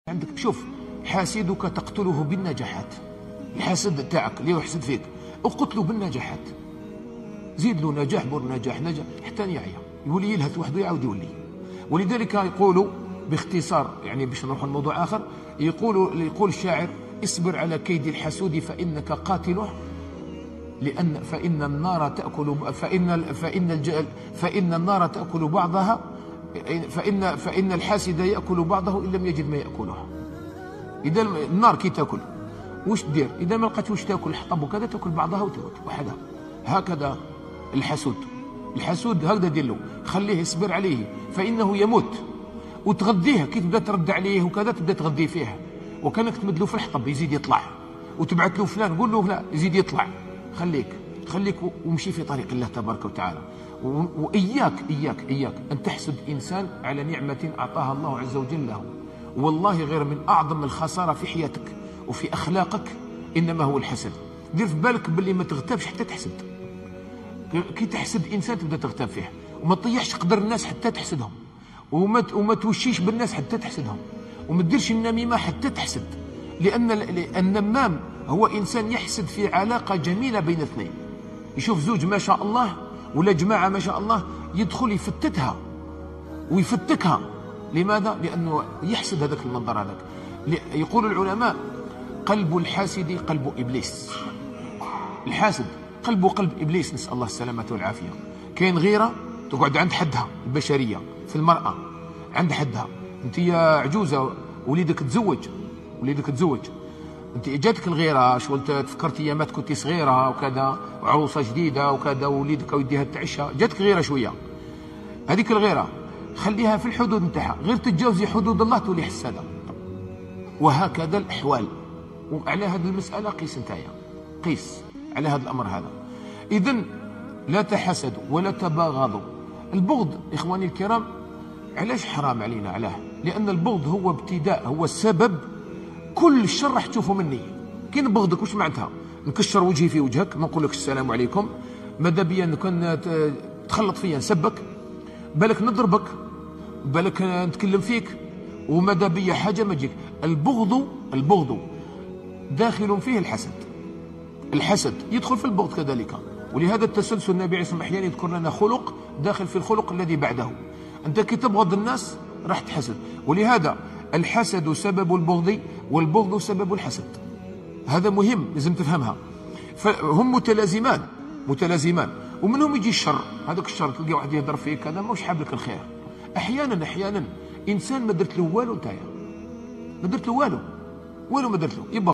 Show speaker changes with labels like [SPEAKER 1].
[SPEAKER 1] عندك شوف، حاسدك تقتله بالنجاحات. الحاسد تاعك اللي يحسد فيك اقتله بالنجاحات، زيد له نجاح بور نجاح نجاح حتى يعيا يولي يلهث وحده يعاود يولي. ولذلك يقولوا باختصار، يعني باش نروح لموضوع اخر، يقول الشاعر: اصبر على كيد الحسود فانك قاتله، فان النار تاكل فان النار تاكل بعضها، فان الحاسد ياكل بعضه ان لم يجد ما ياكله. اذا النار كي تاكل واش دير؟ اذا ما لقات واش تاكل الحطب وكذا تاكل بعضها وتموت وحدها. هكذا الحسود هكذا دير له، خليه يصبر عليه فانه يموت، وتغذيه كي تبدا ترد عليه وكذا تبدا تغذيه فيه، وكانك تمد له في الحطب يزيد يطلع، وتبعث له فلان قول له لا يزيد يطلع. خليك ومشي في طريق الله تبارك وتعالى. وإياك أن تحسد إنسان على نعمة أعطاها الله عز وجل له. والله غير من أعظم الخسارة في حياتك وفي أخلاقك إنما هو الحسد. دير في بالك باللي ما تغتابش حتى تحسد. كي تحسد إنسان تبدأ تغتاب فيه، وما تطيحش قدر الناس حتى تحسدهم، وما توشيش بالناس حتى تحسدهم، وما تديرش النميمة حتى تحسد. لأن النمام هو إنسان يحسد في علاقة جميلة بين اثنين. يشوف زوج ما شاء الله ولا جماعة ما شاء الله يدخل يفتتها ويفتكها. لماذا؟ لأنه يحسد هذاك المنظر هذاك. يقول العلماء: قلب الحاسد قلب إبليس. الحاسد قلبه قلب إبليس، نسأل الله السلامة والعافية. كاين غيرة تقعد عند حدها، البشرية في المرأة عند حدها. انت يا عجوزة وليدك تزوج، انت جاتك الغيره، شغل تفكرتي ايامات كنتي صغيره وكذا وعروسه جديده وكذا ووليدك ويديها تعشى، جاتك غيره شويه. هذيك الغيره خليها في الحدود نتاعها، غير تتجاوزي حدود الله تولي حساده. وهكذا الاحوال. وعلى هذه المساله قيس نتايا، قيس على هذا الامر هذا. اذا لا تحسدوا ولا تباغضوا. البغض اخواني الكرام علاش حرام علينا؟ علاه؟ لان البغض هو ابتداء، هو السبب كل الشر راح تشوفه مني. كي نبغضك واش معناتها؟ نكشر وجهي في وجهك، ما نقول لك السلام عليكم، ماذا بيا كان تخلط فيا نسبك، بالك نضربك، بالك نتكلم فيك، وماذا بيا حاجه ما تجيك. البغض داخل فيه الحسد يدخل في البغض كذلك. ولهذا التسلسل النبي عليه الصلاه والسلام احيانا يذكر لنا خلق داخل في الخلق الذي بعده. انت كي تبغض الناس راح تحسد. ولهذا الحسد سبب البغض والبغض سبب الحسد. هذا مهم لازم تفهمها. فهم متلازمان ومنهم يجي الشر. هذاك الشر تلقى واحد يهضر فيك هذا ماهوش حاب لك الخير. احيانا انسان ما درت له والو، نتايا ما درت له والو ما درت له، يبقى